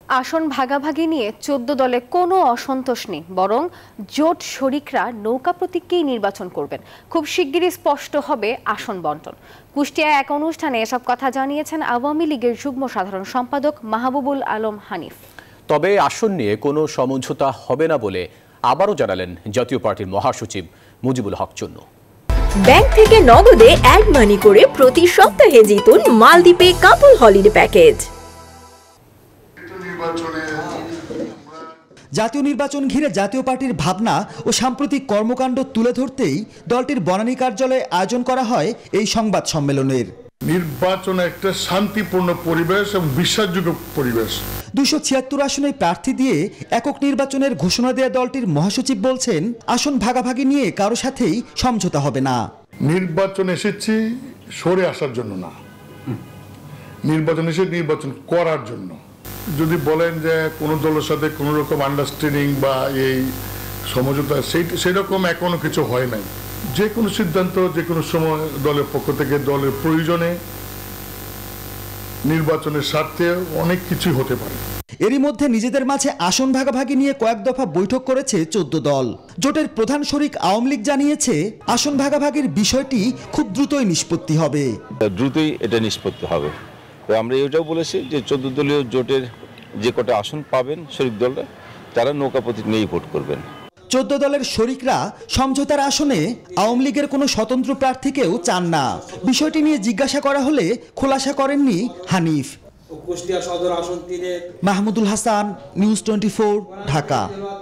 আসন ভাগাভাগি নিয়ে ১৪ দলে কোনো অসন্তোষ নেই, বরং জোট শরিকরা নৌকা প্রতীককেই নির্বাচন করবেন। খুব শিগগিরই স্পষ্ট হবে আসন বণ্টন। কুষ্টিয়ায় এক অনুষ্ঠানে এসব কথা জানিয়েছেন আওয়ামী লীগের যুগ্ম সাধারণ সম্পাদক মাহবুবুল আলম হানিফ। তবে আসন নিয়ে কোনো সমঝোতা হবে না বলে আবারও জানালেন জাতীয় পার্টির মহাসচিব মুজিবুল হক চুন্নু। ব্যাংক থেকে নগদে অ্যাড মানি করে প্রতি সপ্তাহে জিতুন মালদ্বীপে কাপল হলিডে প্যাকেজ। জাতীয় নির্বাচন ঘিরে জাতীয় পার্টির ভাবনা ও সাম্প্রতিক কর্মকাণ্ড তুলে ধরতেই দলটির বনানী কার্যালয়ে আয়োজন করা হয় এই সংবাদ সম্মেলনের। নির্বাচন একটা শান্তিপূর্ণ পরিবেশ এবং বিশ্বাসযোগ্য পরিবেশ। ২৭৬ আসনে প্রার্থী দিয়ে একক নির্বাচনের ঘোষণা দেওয়া দলটির মহাসচিব বলছেন, আসন ভাগাভাগি নিয়ে কারো সাথেই সমঝোতা হবে না। নির্বাচন এসেছি সরে আসার জন্য না, নির্বাচন এসে নির্বাচন করার জন্য। যদি বলেন যে কোনো দলের সাথে কোনো রকম আন্ডারস্ট্যান্ডিং বা এই সমঝোতা, সেরকম এখনো কিছু হয় নাই। যে কোনো সিদ্ধান্ত যে কোনো সময় দলের পক্ষ থেকে দলের প্রয়োজনে নির্বাচনের স্বার্থে অনেক কিছু হতে পারে। এরই মধ্যে নিজেদের মাঝে আসন ভাগাভাগি নিয়ে কয়েক দফা বৈঠক করেছে ১৪ দল। জোটের প্রধান শরিক আওয়ামী লীগ জানিয়েছে, আসন ভাগাভাগির বিষয়টি খুব দ্রুতই নিষ্পত্তি হবে। দ্রুতই এটা নিষ্পত্তি হবে। তো আমরা এটাও বলেছি যে ১৪ দলীয় জোটের যে কটা আসন পাবেন শরিক দলরা, তারা নৌকা প্রতীক নিয়েই ভোট করবেন। ১৪ দলের শরিকরা সমঝোতার আসনে আওয়ামী লীগের কোনো স্বতন্ত্র প্রার্থীকেও চান না। বিষয়টি নিয়ে জিজ্ঞাসা করা হলে খোলাসা করেননি হানিফ। কুষ্টিয়া সদর আসন ৩-এর মাহমুদুল হাসান, নিউজ 24, ঢাকা।